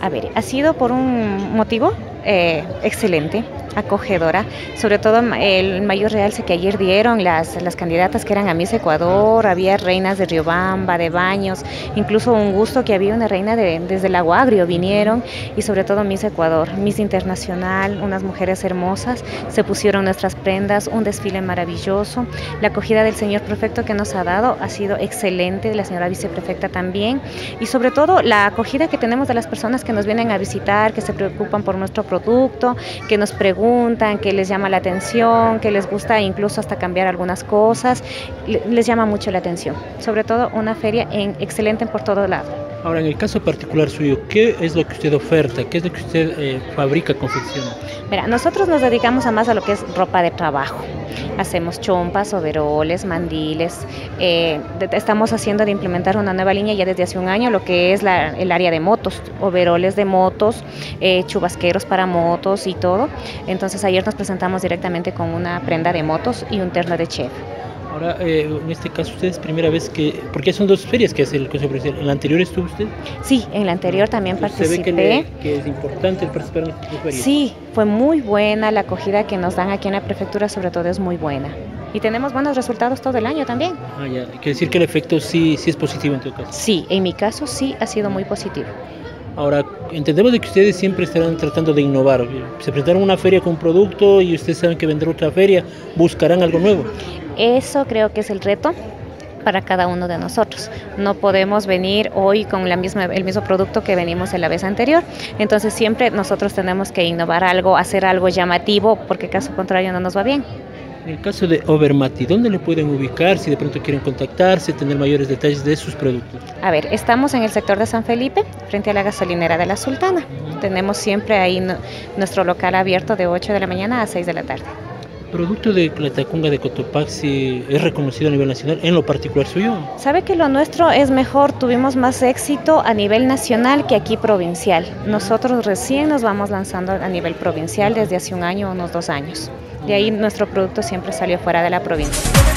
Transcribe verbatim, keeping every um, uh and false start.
A ver, ha sido por un motivo eh, excelente, acogedora, sobre todo el mayor realce que ayer dieron las, las candidatas que eran a Miss Ecuador, había reinas de Riobamba, de Baños, incluso un gusto que había una reina de, desde el Lago Agrio vinieron, y sobre todo Miss Ecuador, Miss Internacional, unas mujeres hermosas, se pusieron nuestras prendas, un desfile maravilloso, la acogida del señor prefecto que nos ha dado ha sido excelente, de la señora viceprefecta también, y sobre todo la acogida que tenemos de las personas que nos vienen a visitar, que se preocupan por nuestro producto, que nos preguntan, que les llama la atención, que les gusta incluso hasta cambiar algunas cosas, les llama mucho la atención. Sobre todo una feria en, excelente por todo lado. Ahora, en el caso particular suyo, ¿qué es lo que usted oferta? ¿Qué es lo que usted eh, fabrica, confecciona? Mira, nosotros nos dedicamos a más a lo que es ropa de trabajo. Hacemos chompas, overoles, mandiles. Eh, de, estamos haciendo de implementar una nueva línea ya desde hace un año, lo que es la, el área de motos, overoles de motos, eh, chubasqueros para motos y todo. Entonces ayer nos presentamos directamente con una prenda de motos y un terno de chef. Ahora, eh, en este caso, ¿usted es primera vez que...? Porque son dos ferias que hace el Consejo Provincial. ¿En la anterior estuvo usted? Sí, en la anterior también participé. ¿Se ve que, le, que es importante el participar en esta feria? Sí, fue muy buena, la acogida que nos dan aquí en la prefectura sobre todo es muy buena. Y tenemos buenos resultados todo el año también. Ah, ya. Quiere decir que el efecto sí, sí es positivo en todo caso. Sí, en mi caso sí ha sido muy positivo. Ahora, entendemos de que ustedes siempre estarán tratando de innovar. Se presentaron una feria con un producto y ustedes saben que vendrá otra feria, buscarán algo nuevo. Eso creo que es el reto para cada uno de nosotros. No podemos venir hoy con la misma, el mismo producto que venimos en la vez anterior. Entonces siempre nosotros tenemos que innovar algo, hacer algo llamativo, porque caso contrario no nos va bien. En el caso de Obermati, ¿dónde le pueden ubicar si de pronto quieren contactarse, tener mayores detalles de sus productos? A ver, estamos en el sector de San Felipe, frente a la gasolinera de la Sultana. Uh-huh. Tenemos siempre ahí no, nuestro local abierto de ocho de la mañana a seis de la tarde. ¿El producto de la tacunga de Cotopaxi es reconocido a nivel nacional, en lo particular suyo? Sabe que lo nuestro es mejor, tuvimos más éxito a nivel nacional que aquí provincial. Nosotros recién nos vamos lanzando a nivel provincial desde hace un año o unos dos años. De ahí nuestro producto siempre salió fuera de la provincia.